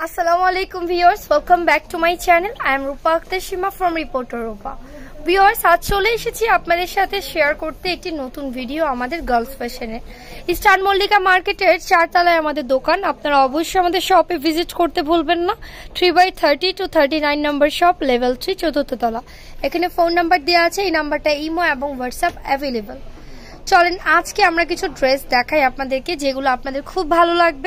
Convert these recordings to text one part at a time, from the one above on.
Assalamu alaikum viewers, welcome back to my channel. I am Rupa Akhtar Shima from Reporter Rupa. Viewers, আজ চলে এসেছি আপনাদের সাথে share করতে একটি নতুন ভিডিও আমাদের গার্লস ফ্যাশনে। ইস্টার্ন মল্লিকা মার্কেটের 4 তলায় আমাদের দোকান। আপনারা অবশ্যই আমাদের শপে ভিজিট করতে ভুলবেন না। 3/30 to 39 number shop, level 3, 4th তলা। এখানে ফোন নাম্বার দেওয়া আছে, এই নাম্বারটা ইমো এবং হোয়াটসঅ্যাপ অ্যাভেলেবল। চলেন আজকে আমরা কিছু ড্রেস দেখাই আপনাদেরকে, যেগুলো আপনাদের খুব ভালো লাগবে।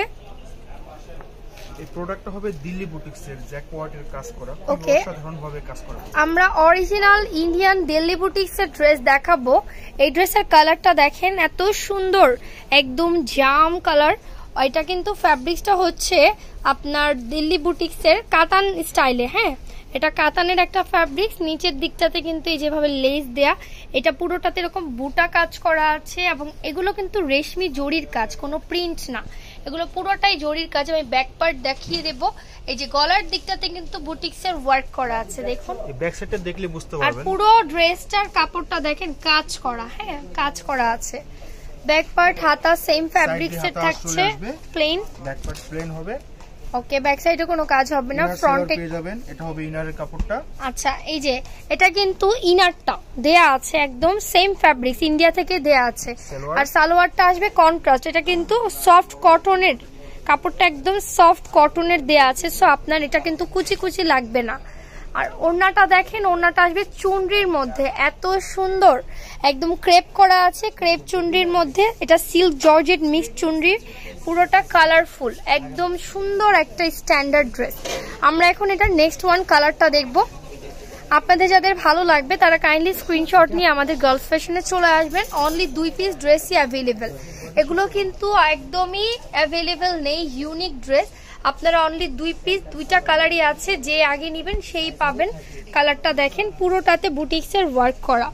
এই প্রোডাক্টটা হবে দিল্লি বুটিক্সের জ্যাকওয়ার্ডের কাজ করা, অসাধারণ ভাবে কাজ করা। আমরা অরিজিনাল ইন্ডিয়ান দিল্লি বুটিক্সের ড্রেস দেখাবো। এই ড্রেসের কালারটা দেখেন, এত সুন্দর, একদম জাম কালার। এটা কিন্তু ফ্যাব্রিক্সটা হচ্ছে আপনার দিল্লি বুটিক্সের কাতান স্টাইলে। হ্যাঁ, এটা কাতানের একটা ফ্যাব্রিক্স। নিচের দিকটাতে কিন্তু এই যেভাবে লেস দেয়া, এটা পুরোটাতে এরকম বুটা কাজ করা আছে এবং এগুলো কিন্তু রেশমি জরির কাজ, কোনো প্রিন্ট না, এগুলো পুরোটাই জরির কাজ। আমি ব্যাক পার্ট দেখিয়ে দেব। এই যে গলার দিকটাতে কিন্তু বুটিক্সের ওয়ার্ক করা আছে, দেখুন। এই ব্যাক সাইডটা দেখলে বুঝতে পারবেন। আর পুরো ড্রেসটার কাপড়টা দেখেন কাজ করা, হ্যাঁ কাজ করা আছে। ব্যাক পার্ট হাতা সেম ফ্যাব্রিক্সের থাকছে, প্লেন। ব্যাক পার্ট প্লেন হবে। ওকে, ব্যাক সাইডে কোনো কাজ হবে না, ফ্রন্টে পেয়ে যাবেন। এটা হবে ইনারের কাপড়টা। আচ্ছা, এই যে এটা কিন্তু ইনারটা দেয়া আছে, একদম সেম ফ্যাব্রিক্স, ইন্ডিয়া থেকে দেয়া আছে। আর সালোয়ারটা আসবে কন্ট্রাস্ট। এটা কিন্তু সফট কটনের কাপড়টা, একদম সফট কটনের দেয়া আছে। সো আপনার এটা কিন্তু কুচি কুচি লাগবে না। আর ওড়নাটা দেখেন, ওড়নাটা আসবে চুনরির মধ্যে, এত সুন্দর, একদম ক্রেপ করা আছে, ক্রেপ চুনরির মধ্যে। এটা সিল্ক জর্জেট মিক্স চুনরির, পুরোটা কালারফুল, একদম সুন্দর একটা স্ট্যান্ডার্ড ড্রেস। আমরা এখন এটা নেক্সট ওয়ান কালারটা দেখবো। আপনাদের যাদের ভালো লাগবে তারা কাইন্ডলি স্ক্রিনশট নিয়ে আমাদের গার্লস ফ্যাশনে চলে আসবেন। অনলি 2 পিস ড্রেসই অ্যাভেলেবেল। এগুলো কিন্তু একদমই অ্যাভেলেবেল নেই, ইউনিক ড্রেস। আপনারা অনলি 2 পিস, 2টা কালারই আছে, যে আগে নেবেন সেই পাবেন। কালারটা দেখেন, পুরোটাতে বুটিক্সের ওয়ার্ক করা।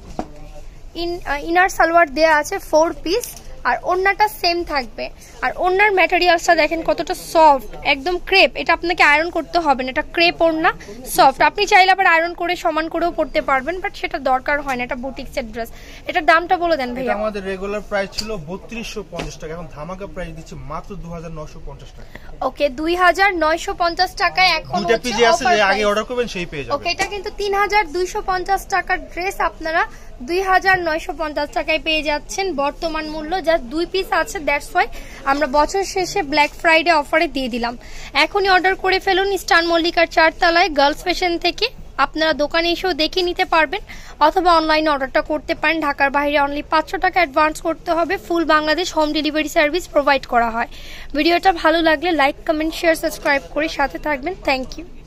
ইনার সালোয়ার দেয়া আছে 4 পিস, আর ওড়নাটা সেম থাকবে। আর ওড়নার ম্যাটেরিয়ালসটা দেখেন কতটা সফট, একদম ক্রেপ। এটা আপনাকে আয়রন করতে হবে না, এটা ক্রেপ ওড়না, সফট। আপনি চাইলে আবার আয়রন করে সমান করেও পড়তে পারবেন, বাট সেটা দরকার হয় না। এটা বুটিক্সের ড্রেস। এটার দামটা বলে দেন ভাইয়া। আমাদের রেগুলার প্রাইস ছিল 3250 টাকা, এখন ধামাকা প্রাইস দিচ্ছি মাত্র 2950 টাকা। ওকে, 2950 টাকায় এখন দুটো পিস আছে, যে আগে অর্ডার করবেন সেই পেয়ে যাবেন। ওকে, এটা কিন্তু 3250 টাকার ড্রেস আপনারা 2950 টাকায় পেয়ে যাচ্ছেন। বর্তমান মূল্য জাস্ট 2 পিস আছে, দ্যাটস ওয়াই আমরা বছর শেষে ব্ল্যাক ফ্রাইডে অফারে দিয়ে দিলাম। এখনই অর্ডার করে ফেলুন ইস্টার্ন মল্লিকার 4 তলায় গার্লস ফ্যাশন থেকে। আপনারা দোকানে এসেও দেখে নিতে পারবেন, অথবা অনলাইনে অর্ডারটা করতে পারেন। ঢাকার বাইরে অনলি 500 টাকা অ্যাডভান্স করতে হবে। Full Bangladesh home delivery service provide করা হয়। ভিডিওটা ভালো লাগলে লাইক, কমেন্ট, শেয়ার, সাবস্ক্রাইব করে সাথে থাকবেন। Thank you.